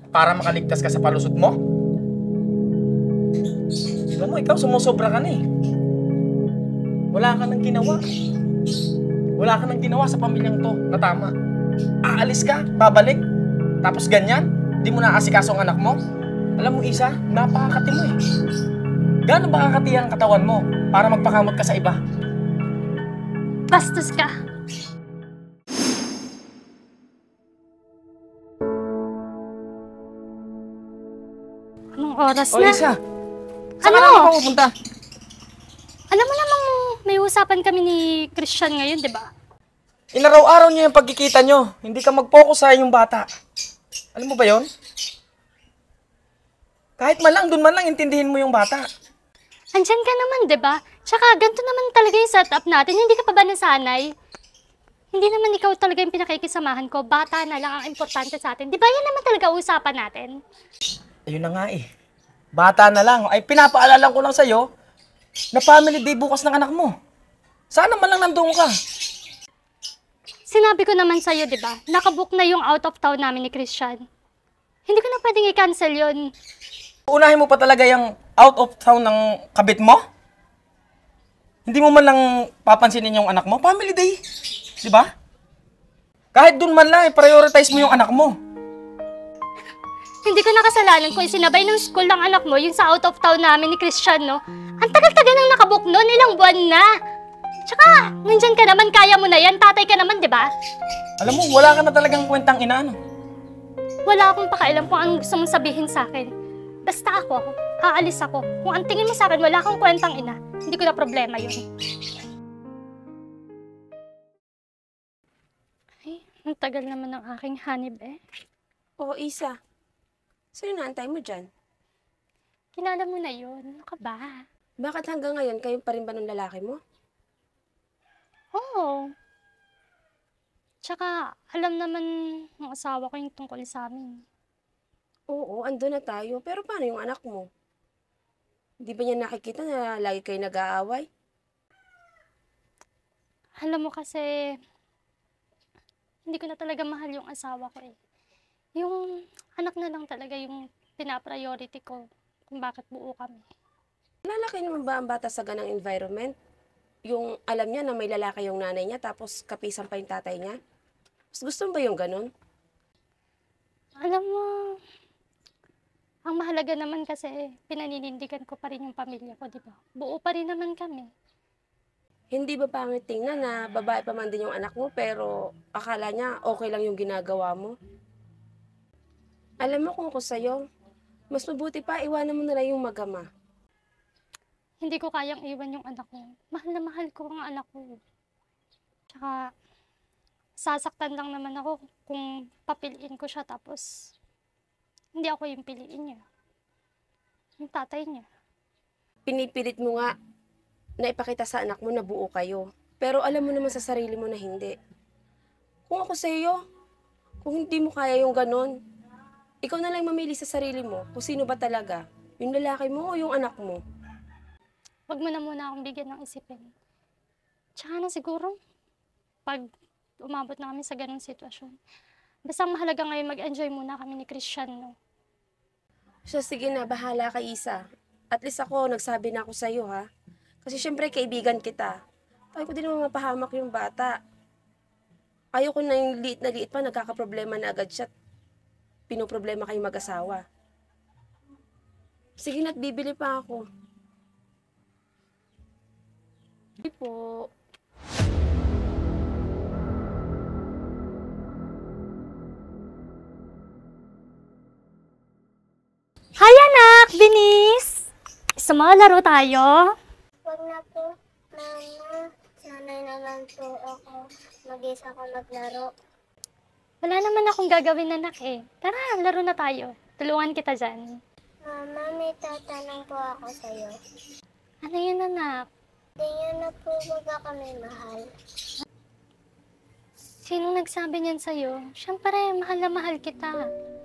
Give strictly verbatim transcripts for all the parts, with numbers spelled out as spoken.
para makaligtas ka sa palusot mo? Alam mo, ikaw sumusobra ka na eh. Wala ka nang ginawa. Wala ka nang ginawa sa pamilyang to na tama. Aalis ka, babalik, tapos ganyan, di mo naasikaso ang anak mo. Alam mo, Isa, napakakati mo eh. Gaano ba kakati ang katawan mo para magpakamot ka sa iba? Bastos ka. Anong oras O, na? Isa, saan Ano? ka na pupunta? Alam mo namang may usapan kami ni Christian ngayon, di ba? Inaraw-araw niyo yung pagkikita niyo. Hindi ka mag-focus sa yung bata. Alam mo ba yon? Kahit man lang, dun man lang, intindihin mo yung bata. Andyan ka naman, di ba? Tsaka ganito naman talaga yung setup natin. Hindi ka pa ba nasanay? Hindi naman ikaw talaga yung pinakikisamahan ko. Bata na lang ang importante sa atin. Di ba yan naman talaga usapan natin? Ayun na nga eh. Bata na lang. Ay, pinapaalala ko lang sa'yo na family day bukas ng anak mo. Sana man lang nandoon ka. Sinabi ko naman sa'yo, di ba? Nakabook na yung out of town namin ni Christian. Hindi ko na pwedeng i-cancel yun. Unahin mo pa talaga yung out of town ng kabit mo? Hindi mo man lang papansinin yung anak mo? Family day. Di ba? Kahit dun man lang, i-prioritize mo yung anak mo. Hindi ko nakasalanan kung isinabay ng school ng anak mo yung sa out of town namin ni Christian, no? Ang tagal-tagal nang nakabook nun, ilang buwan na. Tsaka, nandyan ka naman, kaya mo na yan, tatay ka naman, di ba? Alam mo, wala ka na talagang kwentang ina, ano? Wala akong pakialam kung ang gusto mong sabihin sa akin. Basta ako, aalis ako. Kung ang tingin mo sa akin, wala kang kwentang ina. Hindi ko na problema yun. Ay, ang tagal naman ng aking hanib eh. Oo, Isa. Sino naantay mo dyan? Kilala mo na yun. Ano ka ba? Bakit hanggang ngayon kayo pa rin ba ng lalaki mo? Oo. Tsaka, alam naman ng asawa ko yung tungkol sa amin. Oo, ando na tayo. Pero paano yung anak mo? Di ba niya nakikita na lagi kayo nag-aaway? Alam mo kasi, hindi ko na talaga mahal yung asawa ko eh. Yung anak na lang talaga yung pinapriority ko kung bakit buo kami. Lalaki naman ba ang bata sa ganang environment? Yung alam niya na may lalaki yung nanay niya tapos kapisan pa yung tatay niya? Mas gusto mo ba yung ganon? Alam mo, ang mahalaga naman kasi pinaninindigan ko pa rin yung pamilya ko, di ba? Buo pa rin naman kami. Hindi ba pangit tingnan na babae pa man din yung anak mo pero akala niya okay lang yung ginagawa mo? Alam mo kung ako sa'yo, mas mabuti pa iwanan mo na lang yung magama. Hindi ko kayang iwan yung anak ko. Mahal na mahal ko ang anak ko. Tsaka, sasaktan lang naman ako kung papiliin ko siya tapos hindi ako yung piliin niya. Yung tatay niya. Pinipilit mo nga na ipakita sa anak mo na buo kayo. Pero alam mo naman sa sarili mo na hindi. Kung ako sa'yo, kung hindi mo kaya yung ganon, ikaw na lang mamili sa sarili mo kung sino ba talaga, yung lalaki mo o yung anak mo. Huwag mo na muna akong bigyan ng isipin. Tsaka na siguro, pag umabot na kami sa ganong sitwasyon, basta ang mahalaga ngayon mag-enjoy muna kami ni Christian, no? So sige na, bahala ka Isa. At least ako, nagsabi na ako sa'yo ha. Kasi syempre kaibigan kita. Tayo ko din naman mapahamak yung bata. Ayoko na yung liit na liit pa, nagkakaproblema na agad siya. Pinoproblema kayong mag-asawa. Sige na't bibili pa ako. Hindi po. Hi anak! Binis! Gusto mo, laro tayo? Wag na po, Mama. Sanay naman po ako. Mag-isa ko maglaro. Wala naman akong gagawin anak eh. Tara, laro na tayo. Tulungan kita dyan. Mama, may tatanong po ako sa'yo. Ano yun anak? Di niyo na po ba kami mahal? Sinong nagsabi niyan sa'yo? Siyempre, mahal na mahal kita.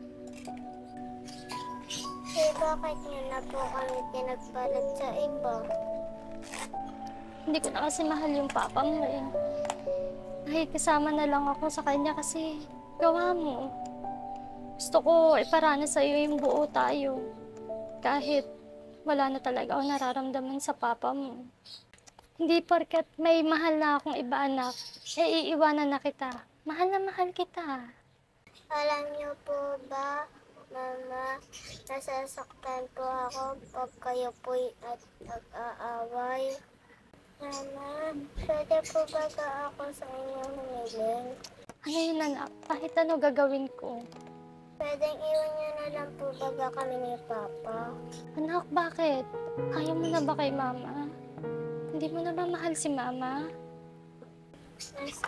Eh, bakit niyo na po kami pinagpalit sa iba? Hindi ko na kasi mahal yung papa mo eh. Nakikisama na lang ako sa kanya kasi gawa mo. Gusto ko iparana sa iyo yung buo tayo. Kahit wala na talaga ako nararamdaman sa papa mo. Hindi porket may mahal na akong iba anak, eh iiwanan na kita. Mahal na mahal kita. Alam niyo po ba, Mama, nasasaktan po ako pag kayo po'y at nag-aaway. Mama, pwede po ba ka ako sa inyong humiling? Ano yun anak? Kahit ano gagawin ko. Pwedeng iwan niyo na lang po baga kami ni Papa. Anak, bakit? Ayaw mo na ba kay mama? Hindi mo na ba mahal si mama? Mas,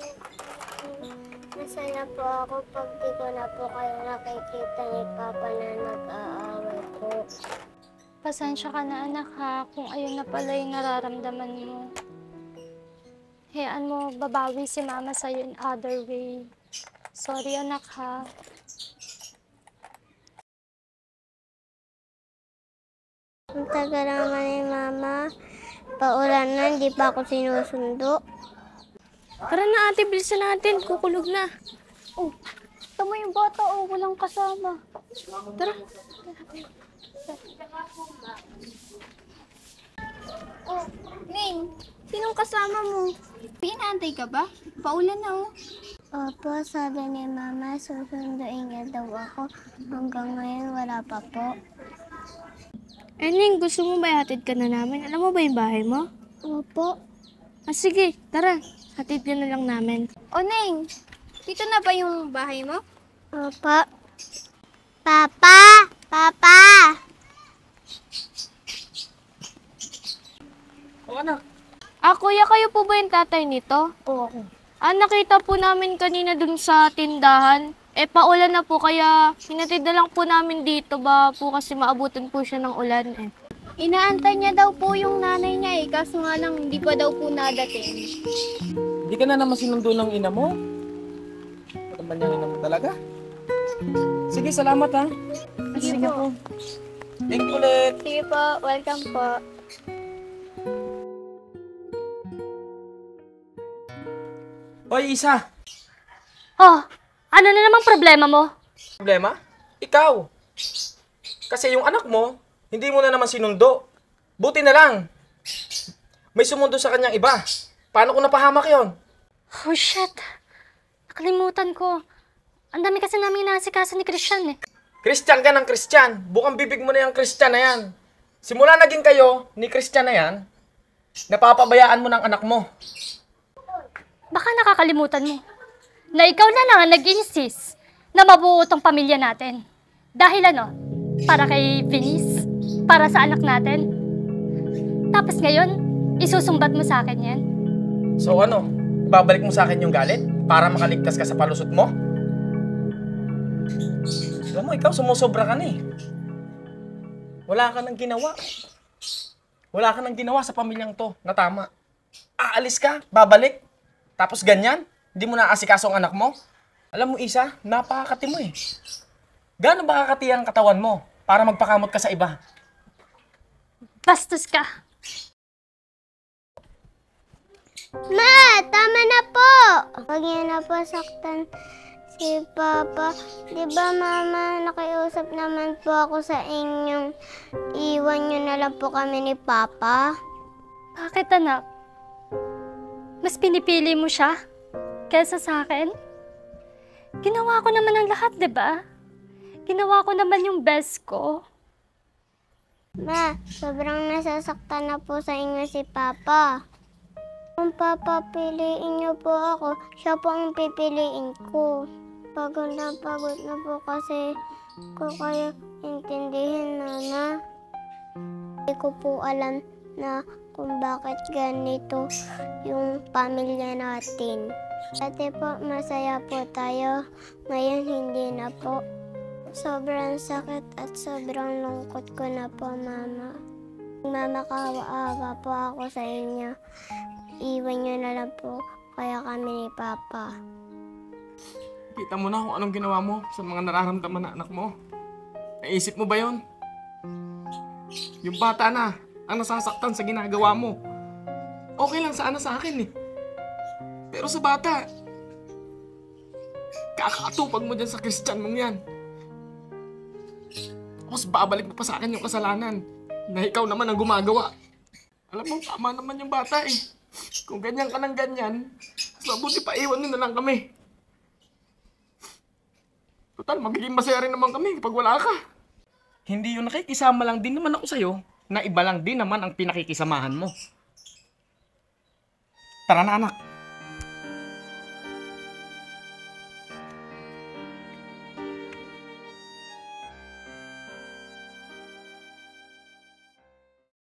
masaya po ako pag di ko na po kayo nakikita ni Papa na nag-aaway po. Pasensya ka na anak ha, kung ayun na pala yung nararamdaman mo. Hayaan mo, babawi si mama sa'yo in other way. Sorry anak ha. Ang tagal naman ni Mama. Paulan na, hindi pa ako sinusundo. Tara na ate, bilisan natin. Kukulog na. Oh, tama yung bata oh, walang kasama. Tara. Oh, Ning, sinong kasama mo? Pinaantay ka ba? Paulan na oh. Opo, sabi ni Mama, susunduin niya daw ako. Hanggang ngayon, wala pa po. Eh, Ning, gusto mo ba ihatid ka na namin? Alam mo ba yung bahay mo? Opo. Ah, sige, tara. Hatid ka na lang namin. O Ning, dito na ba yung bahay mo? Opo. Papa! Papa! O anak. Ah, kuya, kayo po ba yung tatay nito? Oo ako. Ah, nakita po namin kanina dun sa tindahan. Eh, paulan na po, kaya hinatid na lang po namin dito ba po kasi maabutan po siya ng ulan eh. Inaantay niya daw po yung nanay niya eh, kaso nga lang hindi pa daw po nadating. Hindi ka na naman sinundo ng ina mo. Ano naman yung ina mo talaga? Sige, salamat ha. Sige po. Thank you ulit. Sige po, welcome po. Hoy, Isa. Oh, ano na namang problema mo? Problema? Ikaw. Kasi yung anak mo, hindi mo na naman sinundo. Buti na lang. May sumundo sa kanyang iba. Paano ko napahamak yon? Oh shit, nakalimutan ko. Ang dami kasi namin inaasikaso ni Christian eh. Christian ka ng Christian. Bukang bibig mo na yung Christian na yan. Simula naging kayo ni Christian na yan, napapabayaan mo ng anak mo. Baka nakakalimutan mo na ikaw na lang ang nag-insist na mabuo tong pamilya natin. Dahil ano? Para kay Venice? Para sa anak natin? Tapos ngayon, isusumbat mo sa akin yan? So ano, ibabalik mo sa akin yung galit para makaligtas ka sa palusot mo? Alam mo, ikaw sumusobra ka na eh. Wala ka nang ginawa. Wala ka nang ginawa sa pamilyang to na tama. Aalis ka, babalik. Tapos ganyan, hindi mo naasikaso ang anak mo. Alam mo, Isa, napakakati mo eh. Gaano ba kakati ang katawan mo para magpakamot ka sa iba? Bastos ka! Ma, tama na po! Huwag niyo na po saktan si Papa. Di ba, Mama, nakiusap naman po ako sa inyong iwan niyo na lang po kami ni Papa? Bakit anak? Mas pinipili mo siya kaysa sa akin? Ginawa ko naman ang lahat, di ba? Ginawa ko naman yung best ko. Ma, sobrang nasasaktan na po sa inyo si Papa. Kung papapiliin niyo po ako, siya po ang pipiliin ko. Pagod na pagod na po kasi ko kayo intindihin, Mama. Hindi ko po alam na kung bakit ganito yung pamilya natin. Dati po, masaya po tayo. Ngayon, hindi na po. Sobrang sakit at sobrang lungkot ko na po, Mama. Mama, kawa-awa po ako sa inyo. Iwan niyo na lang po kaya kami ni Papa. Kita mo na kung anong ginawa mo sa mga nararamdaman na anak mo. Naisip mo ba yon? Yung bata na, ang nasasaktan sa ginagawa mo. Okay lang sana sa akin eh. Pero sa bata, kakatupag mo dyan sa Christian mong yan. Tapos babalik mo pa sa akin yung kasalanan na ikaw naman ang gumagawa. Alam mo, tama naman yung bata eh. Kung ganyan ka ng ganyan, mas mabuti pa iwan nyo na lang kami. Total, magiging masaya rin naman kami pag wala ka. Hindi yun, nakikisama lang din naman ako sa'yo na iba lang din naman ang pinakikisamahan mo. Tara na anak.